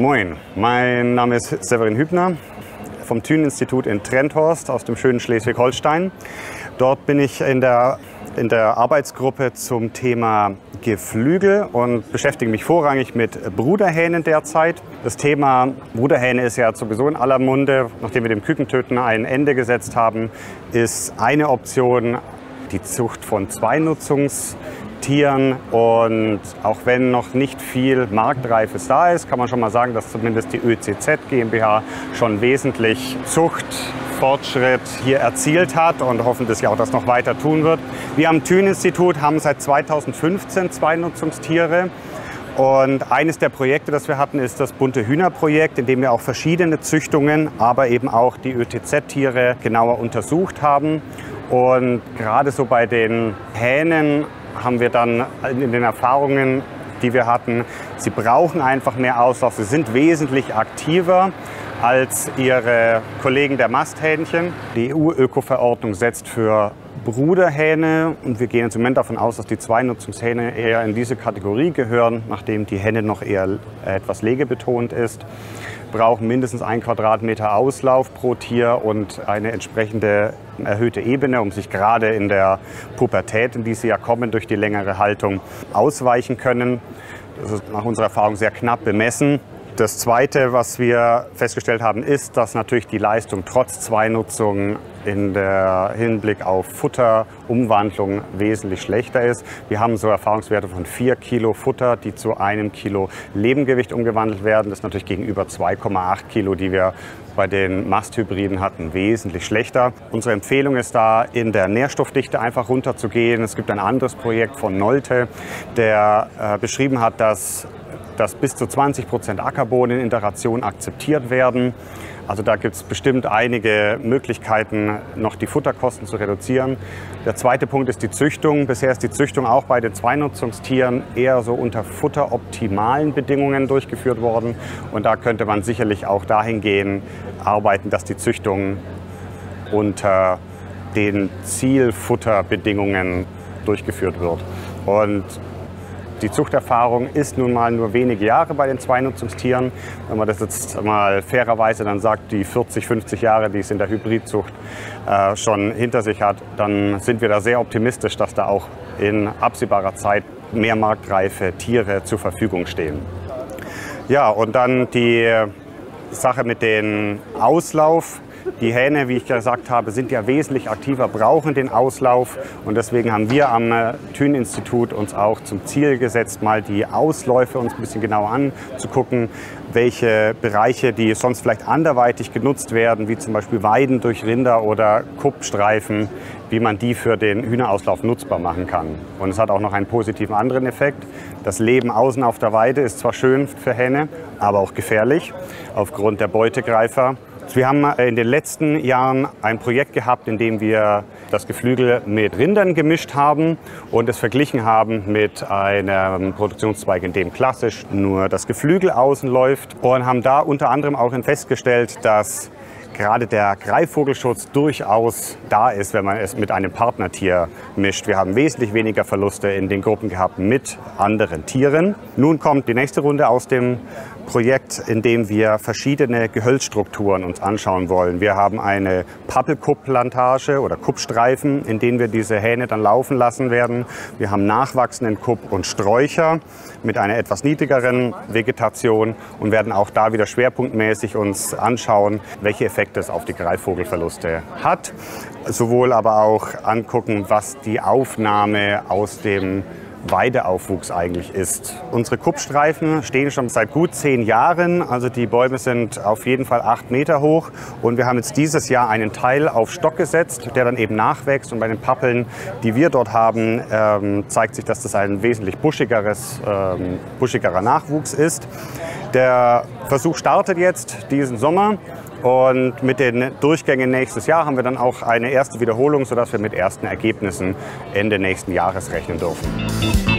Moin, mein Name ist Severin Hübner vom Thünen-Institut in Trendhorst aus dem schönen Schleswig-Holstein. Dort bin ich in der Arbeitsgruppe zum Thema Geflügel und beschäftige mich vorrangig mit Bruderhähnen derzeit. Das Thema Bruderhähne ist ja sowieso in aller Munde. Nachdem wir dem Kükentöten ein Ende gesetzt haben, ist eine Option die Zucht von Zweinutzungstieren. Und auch wenn noch nicht viel Marktreifes da ist, kann man schon mal sagen, dass zumindest die ÖCZ GmbH schon wesentlich Zuchtfortschritt hier erzielt hat und hoffentlich auch das noch weiter tun wird. Wir am Thünen-Institut haben seit 2015 Zweinutzungstiere. Und eines der Projekte, das wir hatten, ist das Bunte Hühner-Projekt, in dem wir auch verschiedene Züchtungen, aber eben auch die ÖTZ-Tiere genauer untersucht haben. Und gerade so bei den Hähnen haben wir dann in den Erfahrungen, die wir hatten, sie brauchen einfach mehr Auslauf. Sie sind wesentlich aktiver als ihre Kollegen der Masthähnchen. Die EU-Öko-Verordnung setzt für Bruderhähne und wir gehen jetzt im Moment davon aus, dass die Zweinutzungshähne eher in diese Kategorie gehören, nachdem die Henne noch eher etwas legebetont ist. Brauchen mindestens 1 Quadratmeter Auslauf pro Tier und eine entsprechende erhöhte Ebene, um sich gerade in der Pubertät, in die sie ja kommen, durch die längere Haltung ausweichen können. Das ist nach unserer Erfahrung sehr knapp bemessen. Das Zweite, was wir festgestellt haben, ist, dass natürlich die Leistung trotz Zweinutzung in der Hinblick auf Futterumwandlung wesentlich schlechter ist. Wir haben so Erfahrungswerte von 4 Kilo Futter, die zu 1 Kilo Lebengewicht umgewandelt werden. Das ist natürlich gegenüber 2,8 Kilo, die wir bei den Masthybriden hatten, wesentlich schlechter. Unsere Empfehlung ist da, in der Nährstoffdichte einfach runterzugehen. Es gibt ein anderes Projekt von Nolte, der beschrieben hat, dass bis zu 20% Ackerbohnen in der Ration akzeptiert werden. Also da gibt es bestimmt einige Möglichkeiten, noch die Futterkosten zu reduzieren. Der zweite Punkt ist die Züchtung. Bisher ist die Züchtung auch bei den Zweinutzungstieren eher so unter futteroptimalen Bedingungen durchgeführt worden. Und da könnte man sicherlich auch dahingehend arbeiten, dass die Züchtung unter den Zielfutterbedingungen durchgeführt wird. Und die Zuchterfahrung ist nun mal nur wenige Jahre bei den Zweinutzungstieren. Wenn man das jetzt mal fairerweise dann sagt, die 40, 50 Jahre, die es in der Hybridzucht schon hinter sich hat, dann sind wir da sehr optimistisch, dass da auch in absehbarer Zeit mehr marktreife Tiere zur Verfügung stehen. Ja, und dann die Sache mit dem Auslauf. Die Hähne, wie ich gesagt habe, sind ja wesentlich aktiver, brauchen den Auslauf. Und deswegen haben wir am Thünen-Institut uns auch zum Ziel gesetzt, mal die Ausläufe uns ein bisschen genauer anzugucken, welche Bereiche, die sonst vielleicht anderweitig genutzt werden, wie zum Beispiel Weiden durch Rinder oder Kuppstreifen, wie man die für den Hühnerauslauf nutzbar machen kann. Und es hat auch noch einen positiven anderen Effekt. Das Leben außen auf der Weide ist zwar schön für Hähne, aber auch gefährlich aufgrund der Beutegreifer. Wir haben in den letzten Jahren ein Projekt gehabt, in dem wir das Geflügel mit Rindern gemischt haben und es verglichen haben mit einem Produktionszweig, in dem klassisch nur das Geflügel außen läuft, und haben da unter anderem auch festgestellt, dass gerade der Greifvogelschutz durchaus da ist, wenn man es mit einem Partnertier mischt. Wir haben wesentlich weniger Verluste in den Gruppen gehabt mit anderen Tieren. Nun kommt die nächste Runde aus dem Projekt, in dem wir verschiedene Gehölzstrukturen uns anschauen wollen. Wir haben eine Pappelkupp-Plantage oder Kuppstreifen, in denen wir diese Hähne dann laufen lassen werden. Wir haben nachwachsenden Kupp und Sträucher mit einer etwas niedrigeren Vegetation und werden auch da wieder schwerpunktmäßig uns anschauen, welche Effekte es auf die Greifvogelverluste hat. Sowohl aber auch angucken, was die Aufnahme aus dem Weideaufwuchs eigentlich ist. Unsere Kuppstreifen stehen schon seit gut 10 Jahren, also die Bäume sind auf jeden Fall 8 Meter hoch und wir haben jetzt dieses Jahr einen Teil auf Stock gesetzt, der dann eben nachwächst, und bei den Pappeln, die wir dort haben, zeigt sich, dass das ein wesentlich buschigerer Nachwuchs ist. Der Versuch startet jetzt diesen Sommer. Und mit den Durchgängen nächstes Jahr haben wir dann auch eine erste Wiederholung, sodass wir mit ersten Ergebnissen Ende nächsten Jahres rechnen dürfen.